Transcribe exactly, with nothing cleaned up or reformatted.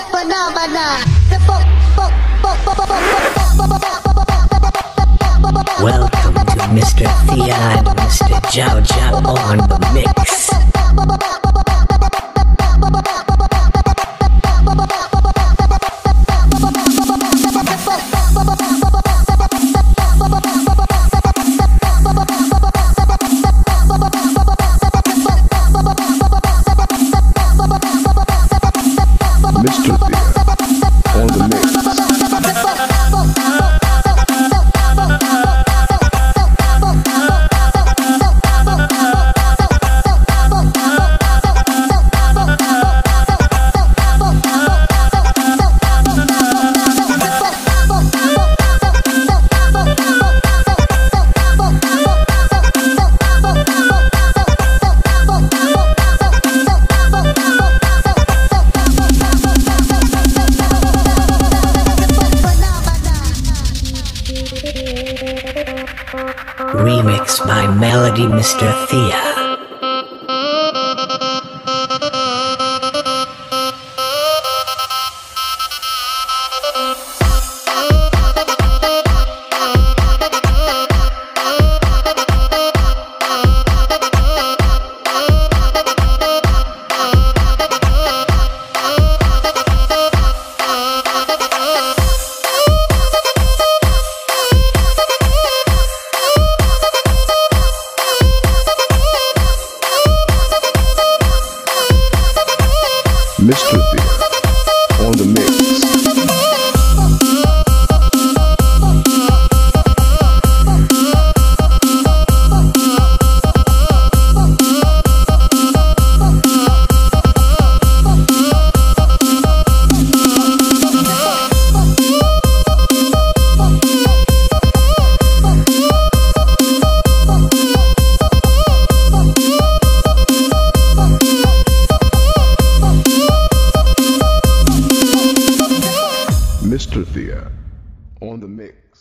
phenomena. Welcome to Mister Thea and Mister Jiao Jiao on the mix. Mister Thea on the mix. Remix by Melody Mister Thea. Mister Thea on the mix. Mister Thea on the mix.